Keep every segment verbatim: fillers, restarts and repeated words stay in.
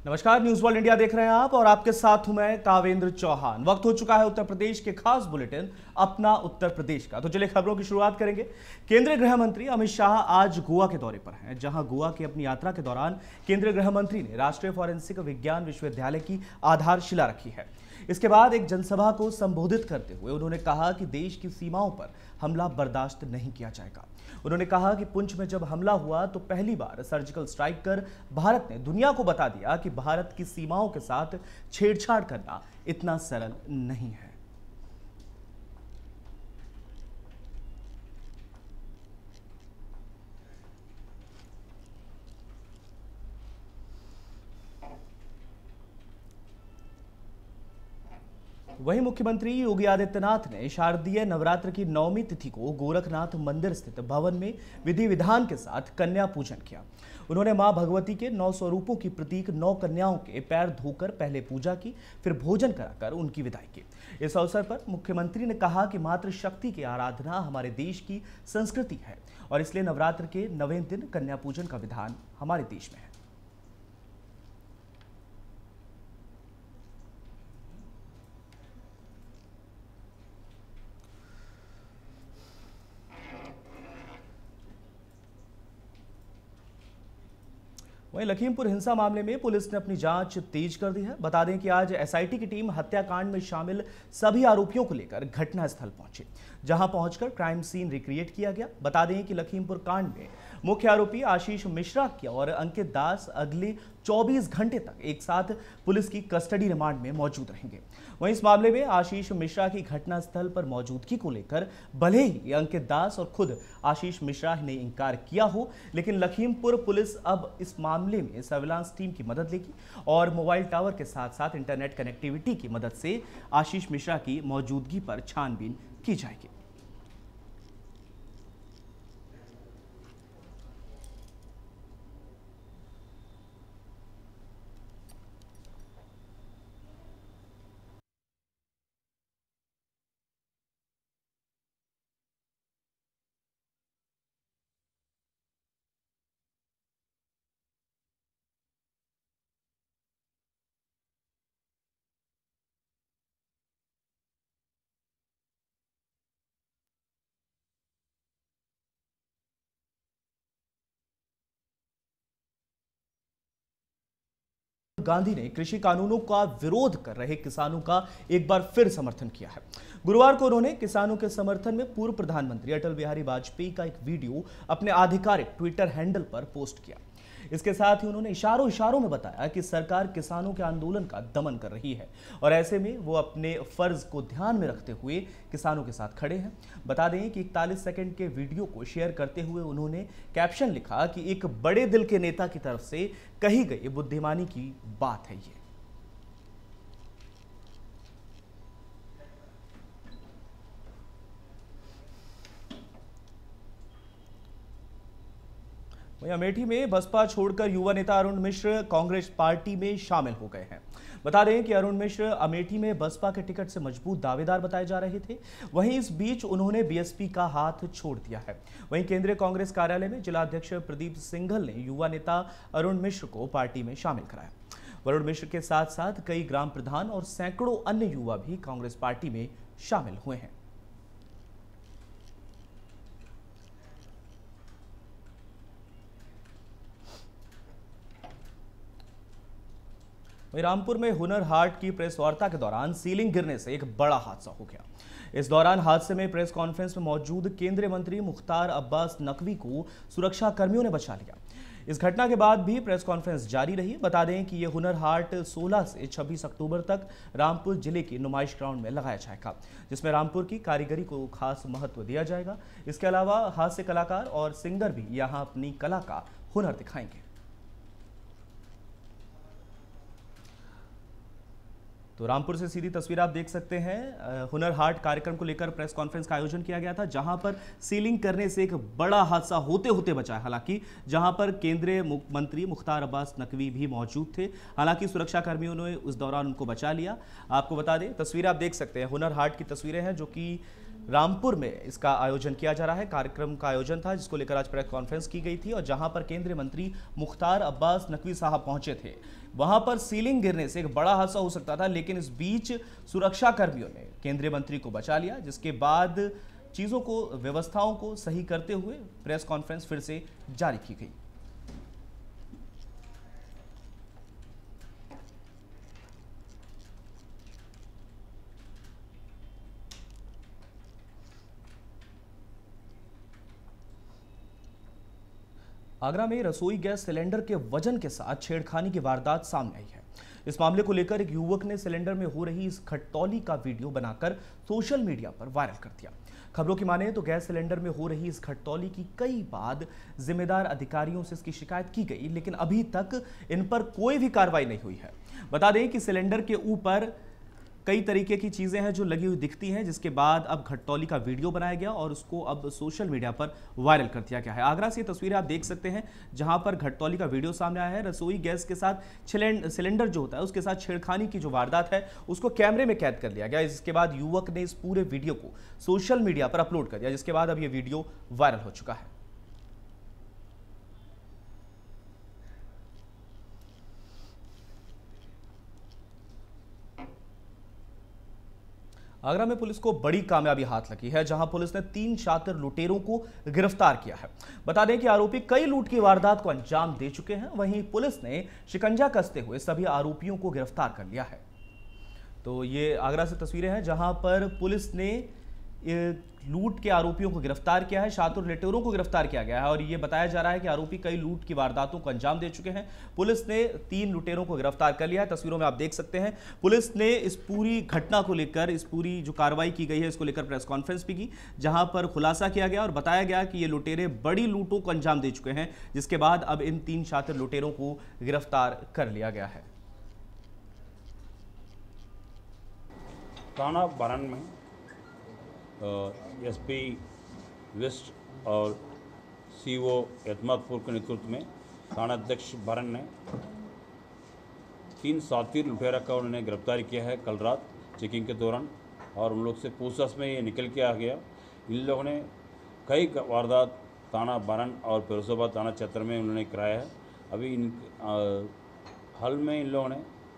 नमस्कार, news world India देख रहे हैं आप और आपके साथ हूं मैं कावेंद्र चौहान। वक्त हो चुका है उत्तर प्रदेश के खास बुलेटिन अपना उत्तर प्रदेश का। तो चलिए खबरों की शुरुआत करेंगे। केंद्रीय गृह मंत्री अमित शाह आज गोवा के दौरे पर हैं, जहां गोवा की अपनी यात्रा के दौरान केंद्रीय गृह मंत्री ने राष्ट्रीय फॉरेंसिक विज्ञान विश्वविद्यालय की आधारशिला रखी है। इसके बाद एक जनसभा को संबोधित करते हुए उन्होंने कहा कि देश की सीमाओं पर हमला बर्दाश्त नहीं किया जाएगा। उन्होंने कहा कि पुंछ में जब हमला हुआ तो पहली बार सर्जिकल स्ट्राइक कर भारत ने दुनिया को बता दिया कि भारत की सीमाओं के साथ छेड़छाड़ करना इतना सरल नहीं है। वहीं मुख्यमंत्री योगी आदित्यनाथ ने शारदीय नवरात्र की नवमी तिथि को गोरखनाथ मंदिर स्थित भवन में विधि विधान के साथ कन्या पूजन किया। उन्होंने मां भगवती के नौ स्वरूपों की प्रतीक नौ कन्याओं के पैर धोकर पहले पूजा की, फिर भोजन कराकर उनकी विदाई की। इस अवसर पर मुख्यमंत्री ने कहा कि मातृशक्ति की आराधना हमारे देश की संस्कृति है और इसलिए नवरात्र के नवें दिन कन्या पूजन का विधान हमारे देश में है। वहीं लखीमपुर हिंसा मामले में पुलिस ने अपनी जांच तेज कर दी है। बता दें कि आज एसआईटी की टीम हत्याकांड में शामिल सभी आरोपियों को लेकर घटनास्थल पहुंची, जहां पहुंचकर क्राइम सीन रिक्रिएट किया गया। बता दें कि लखीमपुर कांड में मुख्य आरोपी आशीष मिश्रा की और अंकित दास अगले चौबीस घंटे तक एक साथ पुलिस की कस्टडी रिमांड में मौजूद रहेंगे। वहीं इस मामले में आशीष मिश्रा की घटनास्थल पर मौजूदगी को लेकर भले ही अंकित दास और खुद आशीष मिश्रा ने इंकार किया हो, लेकिन लखीमपुर पुलिस अब इस मामले में सर्विलांस टीम की मदद लेगी और मोबाइल टावर के साथ साथ इंटरनेट कनेक्टिविटी की मदद से आशीष मिश्रा की मौजूदगी पर छानबीन की जाएगी। गांधी ने कृषि कानूनों का विरोध कर रहे किसानों का एक बार फिर समर्थन किया है। गुरुवार को उन्होंने किसानों के समर्थन में पूर्व प्रधानमंत्री अटल बिहारी वाजपेयी का एक वीडियो अपने आधिकारिक ट्विटर हैंडल पर पोस्ट किया। इसके साथ ही उन्होंने इशारों इशारों में बताया कि सरकार किसानों के आंदोलन का दमन कर रही है और ऐसे में वो अपने फर्ज को ध्यान में रखते हुए किसानों के साथ खड़े हैं। बता दें कि इकतालीस सेकंड के वीडियो को शेयर करते हुए उन्होंने कैप्शन लिखा कि एक बड़े दिल के नेता की तरफ से कही गई बुद्धिमानी की बात है ये। वहीं अमेठी में बसपा छोड़कर युवा नेता अरुण मिश्र कांग्रेस पार्टी में शामिल हो गए हैं। बता दें कि अरुण मिश्र अमेठी में बसपा के टिकट से मजबूत दावेदार बताए जा रहे थे। वहीं इस बीच उन्होंने बीएसपी का हाथ छोड़ दिया है। वहीं केंद्रीय कांग्रेस कार्यालय में जिला अध्यक्ष प्रदीप सिंघल ने युवा नेता अरुण मिश्र को पार्टी में शामिल कराया। अरुण मिश्र के साथ साथ कई ग्राम प्रधान और सैकड़ों अन्य युवा भी कांग्रेस पार्टी में शामिल हुए हैं। रामपुर में हुनर हाट की प्रेस वार्ता के दौरान सीलिंग गिरने से एक बड़ा हादसा हो गया। इस दौरान हादसे में प्रेस कॉन्फ्रेंस में मौजूद केंद्रीय मंत्री मुख्तार अब्बास नकवी को सुरक्षा कर्मियों ने बचा लिया। इस घटना के बाद भी प्रेस कॉन्फ्रेंस जारी रही। बता दें कि यह हुनर हाट सोलह से छब्बीस अक्टूबर तक रामपुर जिले के नुमाइश ग्राउंड में लगाया जाएगा, जिसमें रामपुर की कारीगरी को खास महत्व दिया जाएगा। इसके अलावा हास्य कलाकार और सिंगर भी यहां अपनी कला का हुनर दिखाएंगे। तो रामपुर से सीधी तस्वीर आप देख सकते हैं। हुनर हाट कार्यक्रम को लेकर प्रेस कॉन्फ्रेंस का आयोजन किया गया था, जहां पर सीलिंग करने से एक बड़ा हादसा होते होते बचा। हालांकि जहां पर केंद्रीय मंत्री मुख्तार अब्बास नकवी भी मौजूद थे, हालांकि सुरक्षा कर्मियों ने उस दौरान उनको बचा लिया। आपको बता दें, तस्वीरें आप देख सकते हैं, हुनर हाट की तस्वीरें हैं जो कि रामपुर में इसका आयोजन किया जा रहा है। कार्यक्रम का आयोजन था जिसको लेकर आज प्रेस कॉन्फ्रेंस की गई थी और जहां पर केंद्रीय मंत्री मुख्तार अब्बास नकवी साहब पहुंचे थे। वहां पर सीलिंग गिरने से एक बड़ा हादसा हो सकता था, लेकिन इस बीच सुरक्षा कर्मियों ने केंद्रीय मंत्री को बचा लिया, जिसके बाद चीजों को, व्यवस्थाओं को सही करते हुए प्रेस कॉन्फ्रेंस फिर से जारी की गई। आगरा में रसोई गैस सिलेंडर के वजन के साथ छेड़खानी की वारदात सामने आई है। इस मामले को लेकर एक युवक ने सिलेंडर में हो रही इस खटतौली का वीडियो बनाकर सोशल मीडिया पर वायरल कर दिया। खबरों की माने तो गैस सिलेंडर में हो रही इस खटतौली की कई बार जिम्मेदार अधिकारियों से इसकी शिकायत की गई, लेकिन अभी तक इन पर कोई भी कार्रवाई नहीं हुई है। बता दें कि सिलेंडर के ऊपर कई तरीके की चीजें हैं जो लगी हुई दिखती हैं, जिसके बाद अब खटतौली का वीडियो बनाया गया और उसको अब सोशल मीडिया पर वायरल कर दिया गया है। आगरा से ये तस्वीरें आप देख सकते हैं जहां पर खटतौली का वीडियो सामने आया है। रसोई गैस के साथ सिलेंडर जो होता है उसके साथ छेड़खानी की जो वारदात है उसको कैमरे में कैद कर लिया गया। इसके बाद युवक ने इस पूरे वीडियो को सोशल मीडिया पर अपलोड कर दिया, जिसके बाद अब ये वीडियो वायरल हो चुका है। आगरा में पुलिस को बड़ी कामयाबी हाथ लगी है, जहां पुलिस ने तीन शातिर लुटेरों को गिरफ्तार किया है। बता दें कि आरोपी कई लूट की वारदात को अंजाम दे चुके हैं। वहीं पुलिस ने शिकंजा कसते हुए सभी आरोपियों को गिरफ्तार कर लिया है। तो ये आगरा से तस्वीरें हैं जहां पर पुलिस ने लूट के आरोपियों को गिरफ्तार किया है, शातिर लुटेरों को गिरफ्तार किया गया है और ये बताया जा रहा है कि आरोपी कई लूट की वारदातों को अंजाम दे चुके हैं। पुलिस ने तीन लुटेरों को गिरफ्तार कर लिया है। तस्वीरों में आप देख सकते हैं पुलिस ने इस पूरी घटना को लेकर, इस पूरी जो कार्रवाई की गई है इसको लेकर प्रेस कॉन्फ्रेंस भी की, जहां पर खुलासा किया गया और बताया गया कि ये लुटेरे बड़ी लूटों को अंजाम दे चुके हैं, जिसके बाद अब इन तीन शातिर लुटेरों को गिरफ्तार कर लिया गया है। थाना बरन में एसपी वेस्ट और सीओ एतमादपुर के नेतृत्व में थाना अध्यक्ष बरन ने तीन सातिर लुटेरा का उन्होंने गिरफ्तार किया है कल रात चेकिंग के दौरान, और उन लोग से पूछताछ में ये निकल के आ गया। इन लोगों ने कई वारदात थाना बरन और फिरोजाबाद थाना क्षेत्र में उन्होंने कराया है। अभी इन हाल में इन लोगों ने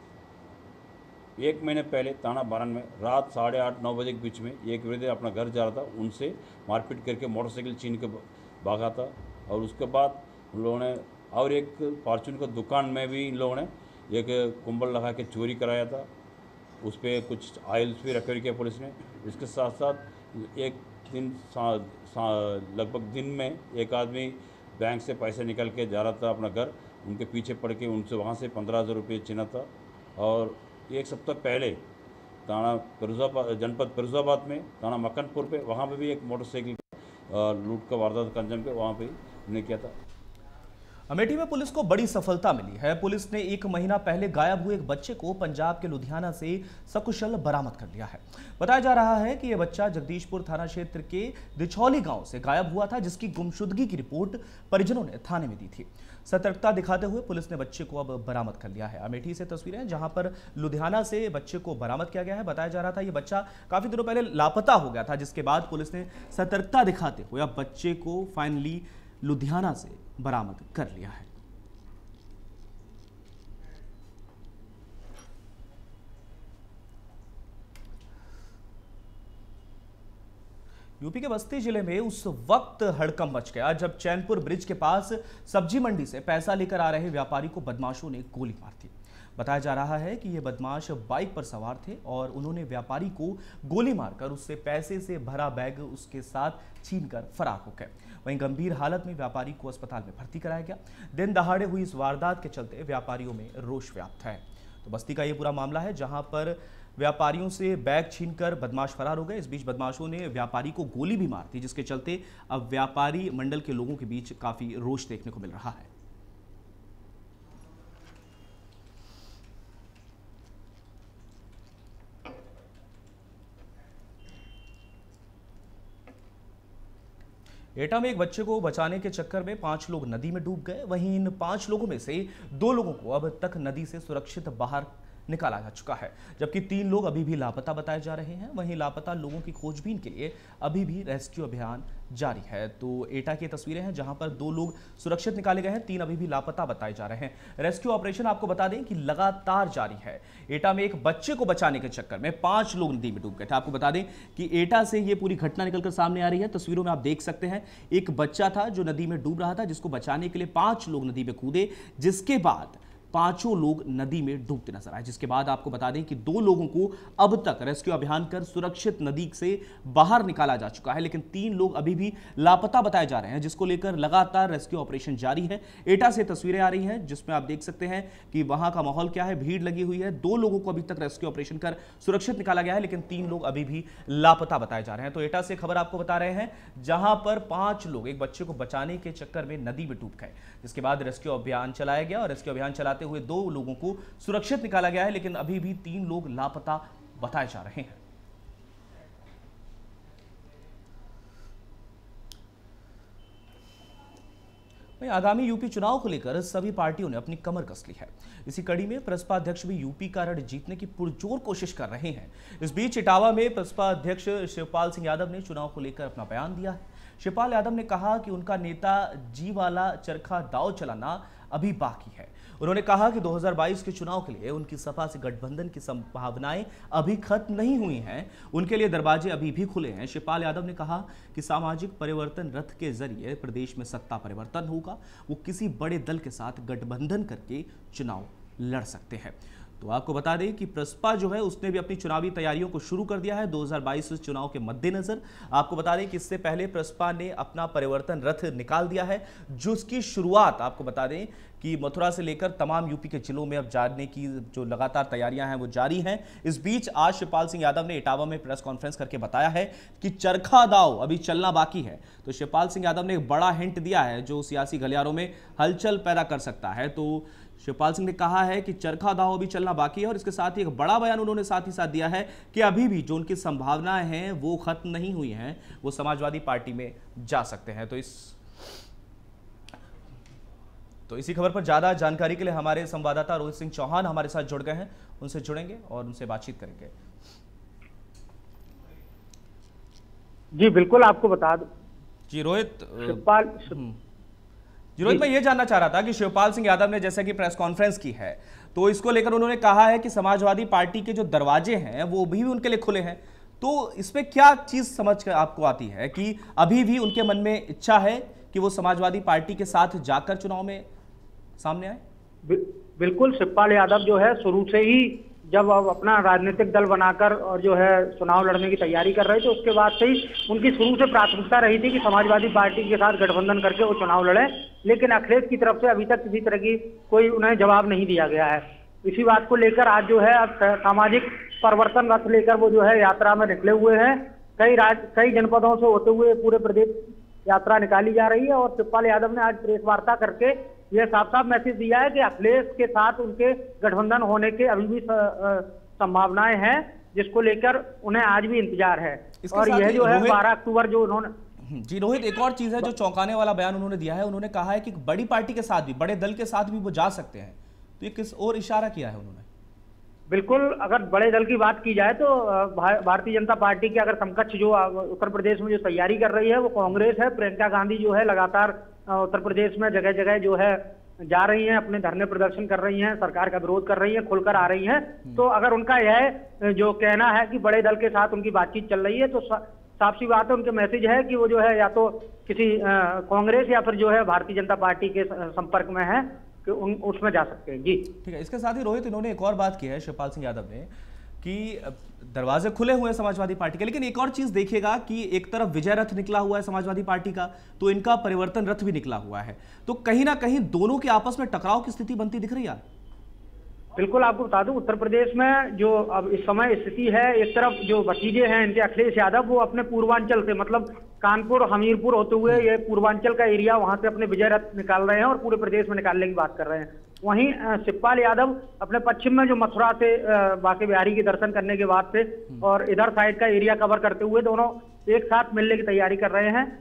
एक महीने पहले थाना बरन में रात साढ़े आठ नौ बजे के बीच में एक व्यक्ति अपना घर जा रहा था, उनसे मारपीट करके मोटरसाइकिल छीन के भागा था। और उसके बाद उन लोगों ने और एक फॉर्चून का दुकान में भी इन लोगों ने एक कुंबल लगा के चोरी कराया था, उस पर कुछ ऑयल्स भी रिकवर किया पुलिस ने। इसके साथ साथ एक दिन लगभग दिन में एक आदमी बैंक से पैसे निकल के जा रहा था अपना घर, उनके पीछे पड़ के उनसे वहाँ से पंद्रह हज़ार रुपये छीना था। और एक सप्ताह पहले थाना फिरोजाबाद, जनपद फिरोजाबाद में थाना मक्कनपुर पे, वहाँ पे भी एक मोटरसाइकिल लूट का वारदात का अंजाम पे वहाँ पे उन्होंने किया था। अमेठी में पुलिस को बड़ी सफलता मिली है। पुलिस ने एक महीना पहले गायब हुए एक बच्चे को पंजाब के लुधियाना से सकुशल बरामद कर लिया है। बताया जा रहा है कि यह बच्चा जगदीशपुर थाना क्षेत्र के दिछौली गांव से गायब हुआ था, जिसकी गुमशुदगी की रिपोर्ट परिजनों ने थाने में दी थी। सतर्कता दिखाते हुए पुलिस ने बच्चे को अब बरामद कर लिया है। अमेठी से तस्वीरें हैं जहां पर लुधियाना से बच्चे को बरामद किया गया है। बताया जा रहा था ये बच्चा काफी दिनों पहले लापता हो गया था, जिसके बाद पुलिस ने सतर्कता दिखाते हुए अब बच्चे को फाइनली लुधियाना से बरामद कर लिया है। यूपी के बस्ती जिले में उस वक्त हड़कंप मच गया जब चैनपुर ब्रिज के पास सब्जी मंडी से पैसा लेकर आ रहे व्यापारी को बदमाशों ने गोली मार दी। बताया जा रहा है कि ये बदमाश बाइक पर सवार थे और उन्होंने व्यापारी को गोली मारकर उससे पैसे से भरा बैग उसके साथ छीनकर फरार हो गए। वहीं गंभीर हालत में व्यापारी को अस्पताल में भर्ती कराया गया। दिन दहाड़े हुई इस वारदात के चलते व्यापारियों में रोष व्याप्त है। तो बस्ती का ये पूरा मामला है जहां पर व्यापारियों से बैग छीनकर बदमाश फरार हो गए। इस बीच बदमाशों ने व्यापारी को गोली भी मार दी, जिसके चलते अब व्यापारी मंडल के लोगों के बीच काफी रोष देखने को मिल रहा है। एटा में एक बच्चे को बचाने के चक्कर में पांच लोग नदी में डूब गए। वहीं इन पांच लोगों में से दो लोगों को अब तक नदी से सुरक्षित बाहर निकाला जा चुका है, जबकि तीन लोग अभी भी लापता बताए जा रहे हैं। वहीं लापता लोगों की खोजबीन के लिए अभी भी रेस्क्यू अभियान जारी है। तो एटा की तस्वीरें हैं जहां पर दो लोग सुरक्षित निकाले गए हैं, तीन अभी भी लापता बताए जा रहे हैं। रेस्क्यू ऑपरेशन आपको बता दें कि लगातार जारी है। एटा में एक बच्चे को बचाने के चक्कर में पांच लोग नदी में डूब गए थे। आपको बता दें कि एटा से ये पूरी घटना निकलकर सामने आ रही है। तस्वीरों में आप देख सकते हैं एक बच्चा था जो नदी में डूब रहा था, जिसको बचाने के लिए पांच लोग नदी में कूदे, जिसके बाद पांचों लोग नदी में डूबते नजर आए। जिसके बाद आपको बता दें कि दो लोगों को अब तक रेस्क्यू अभियान कर सुरक्षित नदी से बाहर निकाला जा चुका है, लेकिन तीन लोग अभी भी लापता बताए जा रहे हैं, जिसको लेकर लगातार रेस्क्यू ऑपरेशन जारी है। एटा से तस्वीरें आ रही हैं जिसमें आप देख सकते हैं कि वहां का माहौल क्या है, भीड़ लगी हुई है। दो लोगों को अभी तक रेस्क्यू ऑपरेशन कर सुरक्षित निकाला गया है, लेकिन तीन लोग अभी भी लापता बताए जा रहे हैं। तो एटा से खबर आपको बता रहे हैं जहां पर पांच लोग एक बच्चे को बचाने के चक्कर में नदी में डूब गए, जिसके बाद रेस्क्यू अभियान चलाया गया और रेस्क्यू अभियान चलाते हुए दो लोगों को सुरक्षित निकाला गया है, लेकिन अभी भी तीन लोग लापता बताए जा रहे हैं। वहीं आगामी यूपी चुनाव को लेकर सभी पार्टियों ने अपनी कमर कस ली है। इसी कड़ी में प्रसपा अध्यक्ष भी यूपी का रण जीतने की पुरजोर कोशिश कर रहे हैं। इस बीच इटावा में प्रसपा अध्यक्ष शिवपाल सिंह यादव ने चुनाव को लेकर अपना बयान दिया है। शिवपाल यादव ने कहा कि उनका नेता जी वाला चरखा दांव चलाना अभी बाकी है। उन्होंने कहा कि दो हज़ार बाईस के चुनाव के लिए उनकी सपा से गठबंधन की संभावनाएं अभी खत्म नहीं हुई हैं, उनके लिए दरवाजे अभी भी खुले हैं। शिवपाल यादव ने कहा कि सामाजिक परिवर्तन रथ के जरिए प्रदेश में सत्ता परिवर्तन होगा। वो किसी बड़े दल के साथ गठबंधन करके चुनाव लड़ सकते हैं। तो आपको बता दें कि प्रसपा जो है उसने भी अपनी चुनावी तैयारियों को शुरू कर दिया है दो हज़ार बाईस चुनाव के मद्देनजर। आपको बता दें कि इससे पहले प्रसपा ने अपना परिवर्तन रथ निकाल दिया है, जिसकी शुरुआत आपको बता दें कि मथुरा से लेकर तमाम यूपी के जिलों में अब जाने की जो लगातार तैयारियां हैं वो जारी हैं। इस बीच आज शिवपाल सिंह यादव ने इटावा में प्रेस कॉन्फ्रेंस करके बताया है कि चरखा दाव अभी चलना बाकी है। तो शिवपाल सिंह यादव ने एक बड़ा हिंट दिया है जो सियासी गलियारों में हलचल पैदा कर सकता है। तो शिवपाल सिंह ने कहा है कि चरखा दाव अभी चलना बाकी है और इसके साथ ही एक बड़ा बयान उन्होंने साथ ही साथ दिया है कि अभी भी जो उनकी संभावनाएं हैं वो खत्म नहीं हुई हैं, वो समाजवादी पार्टी में जा सकते हैं। तो इस तो इसी खबर पर ज्यादा जानकारी के लिए हमारे संवाददाता रोहित सिंह चौहान हमारे साथ जुड़ गए हैं, उनसे जुड़ेंगे और उनसे बातचीत करेंगे। जी बिल्कुल, आपको बता दूं जी रोहित शिवपाल जी रोहित मैं ये जानना चाह रहा था कि शिवपाल सिंह यादव ने जैसे कि प्रेस कॉन्फ्रेंस की है तो इसको लेकर उन्होंने कहा है कि समाजवादी पार्टी के जो दरवाजे हैं वो भी उनके लिए खुले हैं। तो इसमें क्या चीज समझ कर आपको आती है कि अभी भी उनके मन में इच्छा है कि वो समाजवादी पार्टी के साथ जाकर चुनाव में सामने आए? बिल्कुल, शिवपाल यादव जो है शुरू से ही जब अब अपना राजनीतिक दल बनाकर और जो है चुनाव लड़ने की तैयारी कर रहे थे, उसके बाद से ही उनकी शुरू से प्राथमिकता रही थी कि समाजवादी पार्टी के साथ गठबंधन करके वो चुनाव लड़े। लेकिन अखिलेश की तरफ से अभी तक किसी तरह की कोई उन्हें जवाब नहीं दिया गया है। इसी बात को लेकर आज जो है अब सामाजिक परिवर्तन रथ लेकर वो जो है यात्रा में निकले हुए हैं। कई राज कई जनपदों से होते हुए पूरे प्रदेश यात्रा निकाली जा रही है और शिवपाल यादव ने आज प्रेस वार्ता करके यह साफ साफ मैसेज दिया है कि अखिलेश के साथ उनके गठबंधन होने के अभी भी संभावनाएं हैं, जिसको लेकर उन्हें आज भी इंतजार है। और यह जो है बारह अक्टूबर जो उन्होंने जी रोहित, एक और चीज है जो चौंकाने वाला बयान उन्होंने दिया है। उन्होंने कहा है कि बड़ी पार्टी के साथ भी, बड़े दल के साथ भी वो जा सकते हैं। तो ये किस और इशारा किया है उन्होंने? बिल्कुल, अगर बड़े दल की बात की जाए तो भारतीय जनता पार्टी के अगर समकक्ष जो उत्तर प्रदेश में जो तैयारी कर रही है वो कांग्रेस है। प्रियंका गांधी जो है लगातार उत्तर प्रदेश में जगह जगह जो है जा रही हैं, अपने धरने प्रदर्शन कर रही हैं, सरकार का विरोध कर रही हैं, खुलकर आ रही हैं। तो अगर उनका यह जो कहना है कि बड़े दल के साथ उनकी बातचीत चल रही है तो साफ सी बात है, उनके मैसेज है कि वो जो है या तो किसी कांग्रेस या फिर जो है भारतीय जनता पार्टी के संपर्क में है कि उन उसमें जा सकते हैं। जी ठीक है। इसके साथ ही रोहित इन्होंने एक और बात की है शिवपाल सिंह यादव ने कि दरवाजे खुले हुए हैं समाजवादी पार्टी के, लेकिन एक और चीज देखिएगा कि एक तरफ विजय रथ निकला हुआ है समाजवादी पार्टी का, तो इनका परिवर्तन रथ भी निकला हुआ है। तो कहीं ना कहीं दोनों के आपस में टकराव की स्थिति बनती दिख रही है। बिल्कुल, आपको बता दूं उत्तर प्रदेश में जो अब इस समय स्थिति है, एक तरफ जो भतीजे हैं इनके अखिलेश यादव वो अपने पूर्वांचल से मतलब कानपुर हमीरपुर होते हुए ये पूर्वांचल का एरिया वहां से अपने विजय रथ निकाल रहे हैं और पूरे प्रदेश में निकालने की बात कर रहे हैं। वहीं शिवपाल यादव अपने पश्चिम में जो मथुरा से बांके बिहारी के दर्शन करने के बाद से और इधर साइड का एरिया कवर करते हुए दोनों एक साथ मिलने की तैयारी कर रहे हैं।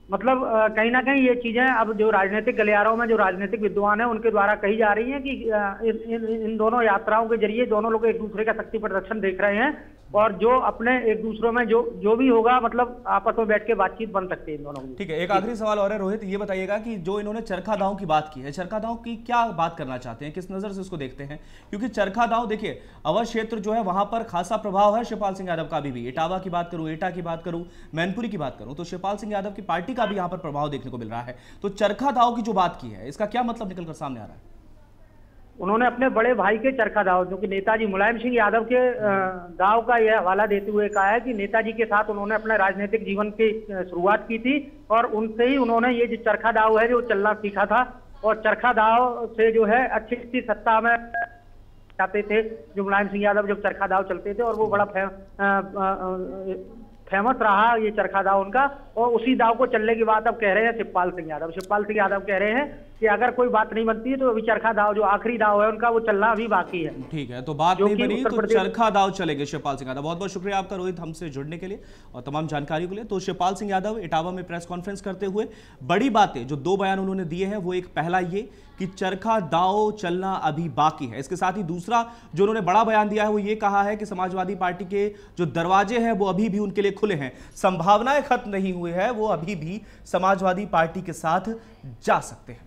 मतलब कहीं ना कहीं ये चीजें अब जो राजनीतिक गलियारों में जो राजनीतिक विद्वान है उनके द्वारा कही जा रही हैं कि इन, इन, इन दोनों यात्राओं के जरिए दोनों लोग एक दूसरे का शक्ति प्रदर्शन देख रहे हैं और जो अपने एक दूसरों में जो जो भी होगा मतलब आपस में बैठ के बातचीत बन सकती है इन दोनों की। ठीक है, एक आखिरी सवाल और है रोहित, ये बताइएगा कि जो इन्होंने चरखा दांव की बात की है, चरखा दांव की क्या बात करना चाहते हैं, किस नजर से इसको देखते हैं? क्योंकि चरखा दांव देखिए अवध क्षेत्र जो है वहां पर खासा प्रभाव है शिवपाल सिंह यादव का अभी भी। इटावा की बात करूं, एटा की बात करूं, मैनपुरी की बात करूं, तो शिवपाल सिंह यादव की पार्टी का भी यहां पर प्रभाव देखने को मिल रहा है। तो चरखा दांव की जो बात की है इसका क्या मतलब निकलकर सामने आ रहा है? उन्होंने अपने बड़े भाई के चरखा दाव जो कि नेताजी मुलायम सिंह यादव के दाव का यह हवाला देते हुए कहा है कि नेताजी के साथ उन्होंने अपने राजनीतिक जीवन की शुरुआत की थी और उनसे ही उन्होंने ये जो चरखा दाव है जो चलना सीखा था और चरखा दाव से जो है अच्छी अच्छी सत्ता में जाते थे। जो मुलायम सिंह यादव जब चरखा दाव चलते थे और वो बड़ा फे, आ, आ, आ, फेमस रहा ये चरखा दाव उनका, और उसी दाव को चलने की बात अब कह रहे हैं शिवपाल सिंह यादव। शिवपाल सिंह यादव कह रहे हैं कि अगर कोई बात नहीं बनती है तो अभी चरखा दाव जो आखिरी दाव है उनका वो चलना अभी बाकी है। ठीक है, तो बात नहीं बनी तो चरखा दाव चलेंगे शिवपाल सिंह यादव। बहुत बहुत शुक्रिया आपका रोहित हमसे जुड़ने के लिए और तमाम जानकारी के लिए। तो शिवपाल सिंह यादव इटावा में प्रेस कॉन्फ्रेंस करते हुए बड़ी बातें जो दो बयान उन्होंने दिए हैं वो एक पहला ये कि चरखा दाव चलना अभी बाकी है। इसके साथ ही दूसरा जो उन्होंने बड़ा बयान दिया है वो ये कहा है कि समाजवादी पार्टी के जो दरवाजे हैं वो अभी भी उनके लिए खुले हैं, संभावनाएं खत्म नहीं हुई है, वो अभी भी समाजवादी पार्टी के साथ जा सकते हैं।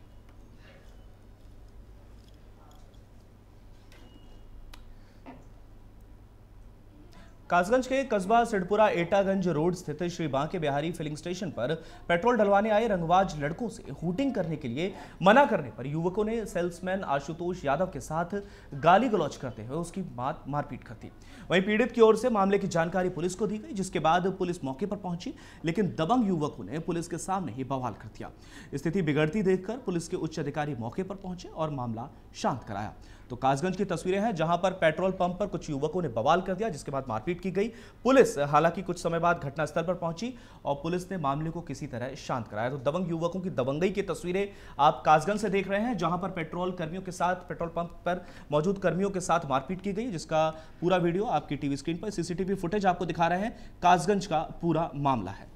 कासगंज के कस्बा सिडपुरा एटागंज रोड स्थित श्री बांके बिहारी फिलिंग स्टेशन पर पेट्रोल डलवाने आए रंगबाज लड़कों से हूटिंग करने के लिए मना करने पर युवकों ने सेल्समैन आशुतोष यादव के साथ गाली गलौज करते हुए उसकी मार मारपीट कर दी। वहीं पीड़ित की ओर से मामले की जानकारी पुलिस को दी गई, जिसके बाद पुलिस मौके पर पहुंची, लेकिन दबंग युवकों ने पुलिस के सामने ही बवाल कर दिया। स्थिति बिगड़ती देखकर पुलिस के उच्च अधिकारी मौके पर पहुंचे और मामला शांत कराया। तो कासगंज की तस्वीरें हैं जहां पर पेट्रोल पंप पर कुछ युवकों ने बवाल कर दिया, जिसके बाद मारपीट की गई। पुलिस हालांकि कुछ समय बाद घटनास्थल पर पहुंची और पुलिस ने मामले को किसी तरह शांत कराया। तो दबंग युवकों की दबंगई की तस्वीरें आप कासगंज से देख रहे हैं, जहां पर पेट्रोल कर्मियों के साथ पेट्रोल पंप पर मौजूद कर्मियों के साथ मारपीट की गई, जिसका पूरा वीडियो आपकी टीवी स्क्रीन पर सीसीटीवी फुटेज आपको दिखा रहे हैं। कासगंज का पूरा मामला है।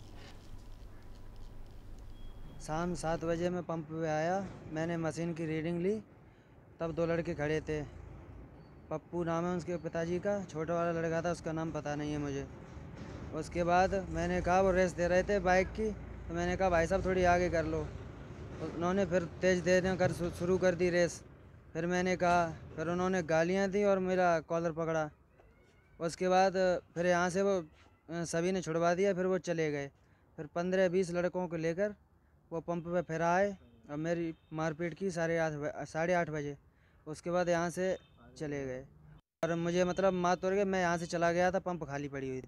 शाम सात बजे मैं पंप पे आया, मैंने मशीन की रीडिंग ली, तब दो लड़के खड़े थे। पप्पू नाम है उसके पिताजी का, छोटा वाला लड़का था उसका नाम पता नहीं है मुझे। उसके बाद मैंने कहा, वो रेस दे रहे थे बाइक की, तो मैंने कहा भाई साहब थोड़ी आगे कर लो। उन्होंने फिर तेज़ देने कर शुरू कर दी रेस। फिर मैंने कहा, फिर उन्होंने गालियाँ दी और मेरा कॉलर पकड़ा। उसके बाद फिर यहाँ से वो सभी ने छुड़वा दिया, फिर वो चले गए। फिर पंद्रह बीस लड़कों को लेकर वो पंप पे फिर आए और मेरी मारपीट की साढ़े आठ साढ़े आठ बजे। उसके बाद यहाँ से चले गए और मुझे मतलब मार तोड़ के मैं यहाँ से चला गया था, पंप खाली पड़ी हुई थी।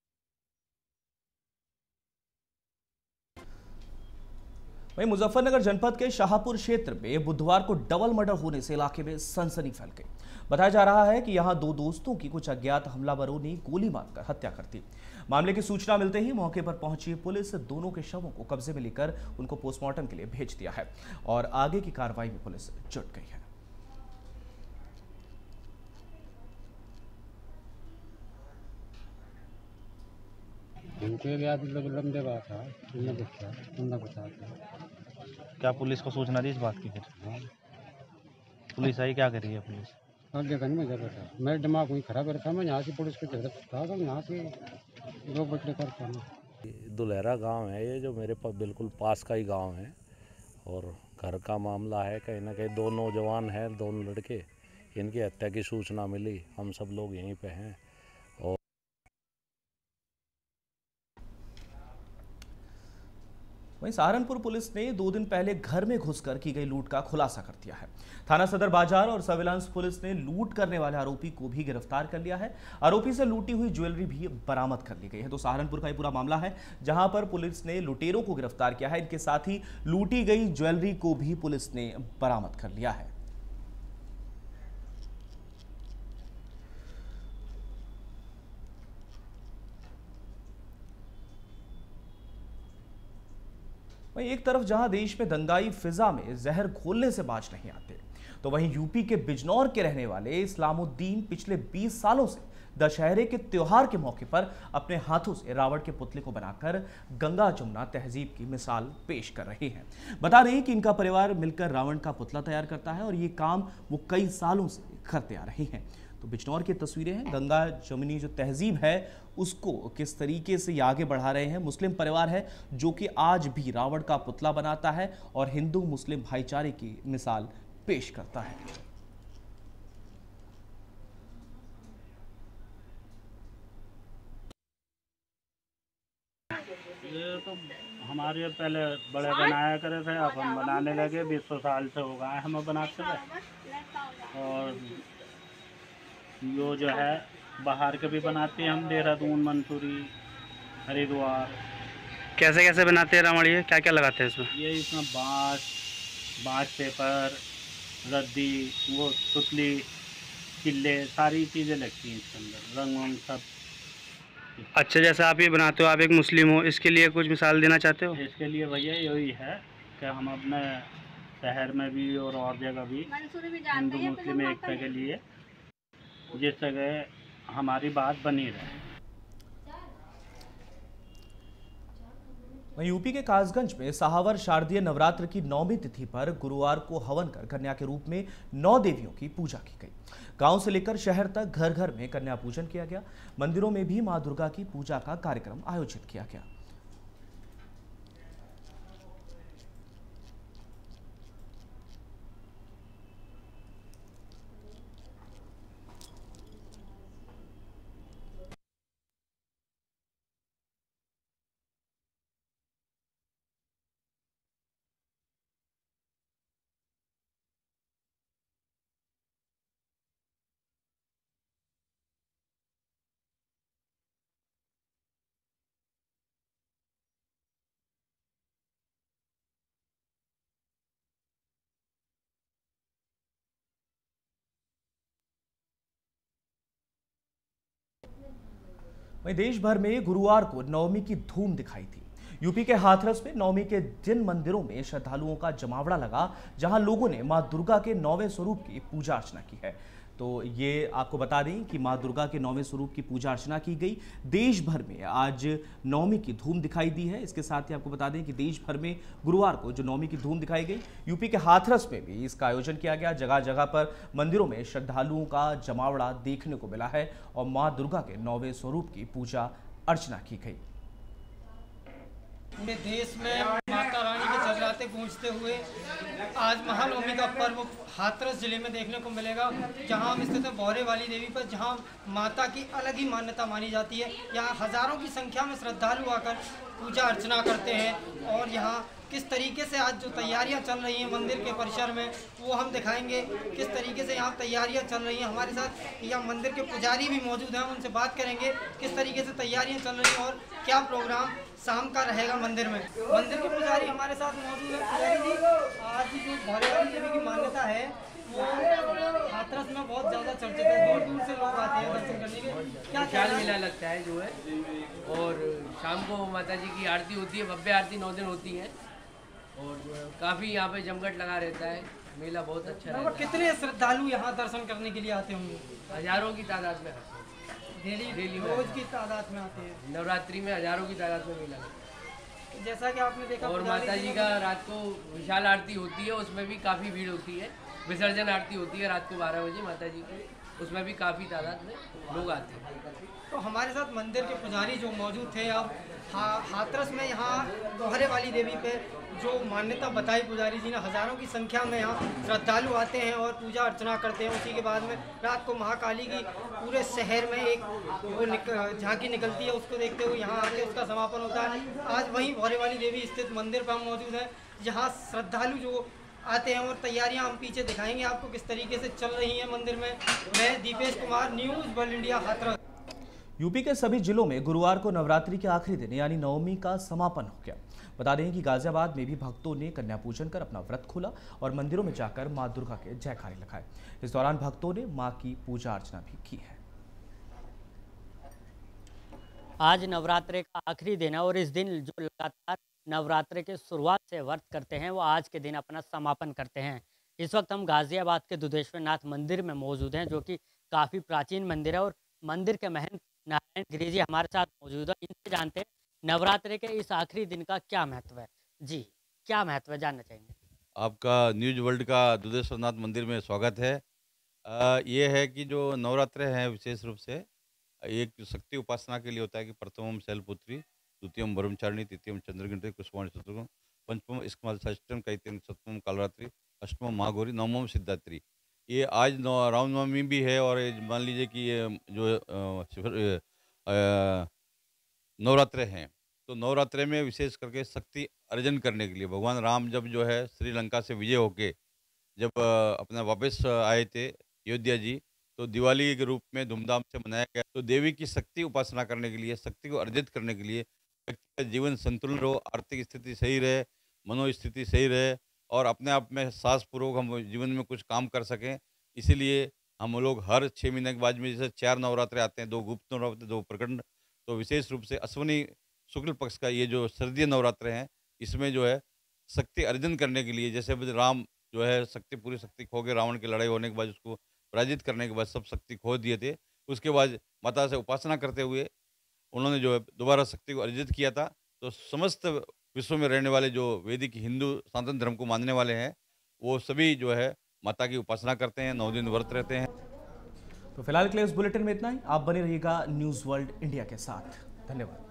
वहीं मुजफ्फरनगर जनपद के शाहपुर क्षेत्र में बुधवार को डबल मर्डर होने से इलाके में सनसनी फैल गई। बताया जा रहा है कि यहां दो दोस्तों की कुछ अज्ञात हमलावरों ने गोली मारकर हत्या कर दी। मामले की सूचना मिलते ही मौके पर पहुंची पुलिस दोनों के शवों को कब्जे में लेकर उनको पोस्टमार्टम के लिए भेज दिया है और आगे की कार्रवाई में पुलिस जुट गई है। उनके लंबे बात था, बता क्या पुलिस को सूचना दी इस बात की? फिर पुलिस आई, क्या करी है पुलिस? और देखा नहीं मुझे पता, मेरा दिमाग वही खराब था। मैं यहाँ से पुलिस को था, यहाँ से दो बटले करता। दुलहरा गांव है ये, जो मेरे पास बिल्कुल पास का ही गांव है और घर का मामला है। कहीं ना कहीं दो नौजवान हैं, दोनों लड़के, इनकी हत्या की सूचना मिली। हम सब लोग यहीं पे हैं। और वहीं सहारनपुर पुलिस ने दो दिन पहले घर में घुसकर की गई लूट का खुलासा कर दिया है। थाना सदर बाजार और सर्विलांस पुलिस ने लूट करने वाले आरोपी को भी गिरफ्तार कर लिया है। आरोपी से लूटी हुई ज्वेलरी भी बरामद कर ली गई है। तो सहारनपुर का ये पूरा मामला है, जहां पर पुलिस ने लुटेरों को गिरफ्तार किया है। इनके साथ ही लूटी गई ज्वेलरी को भी पुलिस ने बरामद कर लिया है। वहीं एक तरफ जहां देश में दंगाई फिजा में जहर घोलने से बाज नहीं आते, तो वहीं यूपी के बिजनौर के रहने वाले इस्लामुद्दीन पिछले बीस सालों से दशहरे के त्योहार के मौके पर अपने हाथों से रावण के पुतले को बनाकर गंगा जमुना तहजीब की मिसाल पेश कर रहे हैं। बता दें कि इनका परिवार मिलकर रावण का पुतला तैयार करता है और ये काम वो कई सालों से करते आ रहे हैं। तो बिजनौर की तस्वीरें हैं। गंगा जमुनी जो तहजीब है उसको किस तरीके से ये आगे बढ़ा रहे हैं। मुस्लिम परिवार है जो कि आज भी रावण का पुतला बनाता है और हिंदू मुस्लिम भाईचारे की मिसाल पेश करता है। ये तो हमारे पहले बड़े बनाया करे थे, अब हम बनाने लगे। बीस सौ साल से हो गए हम बनाते थे। और यो जो है बाहर के भी बनाते हैं हम, देहरादून, मंसूरी, हरिद्वार। कैसे कैसे बनाते हैं रावण? ये क्या क्या लगाते हैं इसमें? ये इसमें बाँस बाँस पेपर, रद्दी, वो पुतली, किले, सारी चीज़ें लगती हैं इसके अंदर, रंग वंग सब। अच्छा, जैसे आप ये बनाते हो, आप एक मुस्लिम हो, इसके लिए कुछ मिसाल देना चाहते हो? इसके लिए भैया यही है कि हम अपने शहर में भी और और जगह भी हिंदू मुस्लिम एकता के लिए जिस जगह हमारी बात बनी रहे। वहीं यूपी के कासगंज में सहावर शारदीय नवरात्र की नौवीं तिथि पर गुरुवार को हवन कर कन्या के रूप में नौ देवियों की पूजा की गई। गांव से लेकर शहर तक घर घर में कन्या पूजन किया गया। मंदिरों में भी मां दुर्गा की पूजा का कार्यक्रम आयोजित किया गया। वहीं देश भर में गुरुवार को नवमी की धूम दिखाई थी। यूपी के हाथरस में नवमी के दिन मंदिरों में श्रद्धालुओं का जमावड़ा लगा, जहां लोगों ने मां दुर्गा के नौवें स्वरूप की पूजा अर्चना की है। तो ये आपको बता दें कि मां दुर्गा के नौवें स्वरूप की पूजा अर्चना की गई। देश भर में आज नवमी की धूम दिखाई दी है। इसके साथ ही आपको बता दें कि देश भर में गुरुवार को जो नवमी की धूम दिखाई गई, यूपी के हाथरस में भी इसका आयोजन किया गया। जगह जगह पर मंदिरों में श्रद्धालुओं का जमावड़ा देखने को मिला है और मां दुर्गा के नौवें स्वरूप की पूजा अर्चना की गई। पूरे देश में माता रानी के जगराते गूंजते हुए आज महानवमी का पर्व हाथरस जिले में देखने को मिलेगा, जहां हम स्थित हैं बौरे वाली देवी पर, जहां माता की अलग ही मान्यता मानी जाती है। यहां हजारों की संख्या में श्रद्धालु आकर पूजा अर्चना करते हैं और यहां किस तरीके से आज जो तैयारियां चल रही हैं मंदिर के परिसर में वो हम दिखाएंगे। किस तरीके से यहाँ तैयारियां चल रही हैं, हमारे साथ यहाँ मंदिर के पुजारी भी मौजूद हैं, उनसे बात करेंगे किस तरीके से तैयारियां चल रही हैं और क्या प्रोग्राम शाम का रहेगा मंदिर में। मंदिर के पुजारी हमारे साथ मौजूद है। पुजारी जी, आज जो भोले वाली देवी की मान्यता है वो हाथरस में बहुत ज़्यादा चर्चित है, दूर दूर से लोग आते हैं दर्शन करने के। क्या ख्याल मेला लगता है जो है, और शाम को माता जी की आरती होती है, भव्य आरती नौ दिन होती है और काफ़ी यहाँ पे जमघट लगा रहता है। मेला बहुत अच्छा रहता है। कितने श्रद्धालु यहाँ दर्शन करने के लिए आते होंगे? हजारों की तादाद में डेली डेली रोज की तादाद में आते हैं। नवरात्रि में हजारों की तादाद में मेला लगता है। जैसा कि आपने देखा और माता जी का रात को विशाल आरती होती है, उसमें भी काफ़ी भीड़ होती है। विसर्जन आरती होती है रात को बारह बजे माता जी की, उसमें भी काफ़ी तादाद में लोग आते हैं। तो हमारे साथ मंदिर के पुजारी जो मौजूद थे, अब हा, हाथरस में यहाँ दोहरे वाली देवी पे जो मान्यता बताई पुजारी जी ने, हज़ारों की संख्या में यहाँ श्रद्धालु आते हैं और पूजा अर्चना करते हैं। उसी के बाद में रात को महाकाली की पूरे शहर में एक वो निक, झांकी निकलती है, उसको देखते हुए यहाँ आके उसका समापन होता है। आज वहीं भोरे वाली देवी स्थित मंदिर पर हम मौजूद हैं, जहाँ श्रद्धालु जो आते हैं और तैयारियां हम पीछे दिखाएंगे आपको किस तरीके से चल रही हैं मंदिर में। मैं Dipesh Kumar, news world India, Hathras. UP के सभी जिलों में गुरुवार को नवरात्रि के आखिरी दिन यानी नवमी का समापन हो गया। बता दें कि गाजियाबाद में भी भक्तों ने कन्या पूजन कर अपना व्रत खोला और मंदिरों में जाकर मां दुर्गा के जयकारे लगाए। इस दौरान भक्तों ने मां की पूजा अर्चना भी की है। आज नवरात्रि का आखिरी दिन है और इस दिन जो लगातार नवरात्रि के शुरुआत से व्रत करते हैं वो आज के दिन अपना समापन करते हैं। इस वक्त हम गाजियाबाद के दुधेश्वर नाथ मंदिर में मौजूद हैं, जो कि काफ़ी प्राचीन मंदिर है और मंदिर के महंत नारायण गिरी जी हमारे साथ मौजूद है। इनसे जानते हैं नवरात्रि के इस आखिरी दिन का क्या महत्व है। जी, क्या महत्व है जानना चाहेंगे। आपका न्यूज वर्ल्ड का दुधेश्वरनाथ मंदिर में स्वागत है। आ, ये है कि जो नवरात्र हैं विशेष रूप से एक शक्ति उपासना के लिए होता है कि प्रथमम शैलपुत्री, द्वितीयम ब्रह्मचारिणी, तृतीयम चंद्रघंटे, कुष्मांड शत्रुघ्न, पंचमम स्कमाल षष्टम कैत्यम, सप्तमम कालरात्रि, अष्टमम महागौरी, नवमम सिद्धात्री। ये आज नौ रामनवमी भी है और ये मान लीजिए कि ये जो अ, शिवर- अ, नवरात्र हैं, तो नवरात्रे में विशेष करके शक्ति अर्जन करने के लिए भगवान राम जब जो है श्रीलंका से विजय होके जब अ, अपना वापस आए थे अयोध्या जी, तो दिवाली के रूप में धूमधाम से मनाया गया। तो देवी की शक्ति उपासना करने के लिए, शक्ति को अर्जित करने के लिए व्यक्ति का जीवन संतुलन रहो, आर्थिक स्थिति सही रहे, मनोस्थिति सही रहे और अपने आप में साहसपूर्वक हम जीवन में कुछ काम कर सकें। इसीलिए हम लोग हर छः महीने के बाद में जैसे चार नवरात्रे आते हैं, दो गुप्त नवरात्र, दो प्रकट, तो विशेष रूप से अश्विनी शुक्ल पक्ष का ये जो सर्दीय नवरात्र हैं, इसमें जो है शक्ति अर्जन करने के लिए, जैसे अभी राम जो है शक्ति पूरी शक्ति खो के रावण की लड़ाई होने के बाद उसको पराजित करने के बाद सब शक्ति खो दिए थे, उसके बाद माता से उपासना करते हुए उन्होंने जो है दोबारा शक्ति को अर्जित किया था। तो समस्त विश्व में रहने वाले जो वैदिक हिंदू सनातन धर्म को मानने वाले हैं, वो सभी जो है माता की उपासना करते हैं, नौ दिन व्रत रहते हैं। तो फिलहाल के लिए इस बुलेटिन में इतना ही। आप बने रहिएगा न्यूज़ वर्ल्ड इंडिया के साथ। धन्यवाद।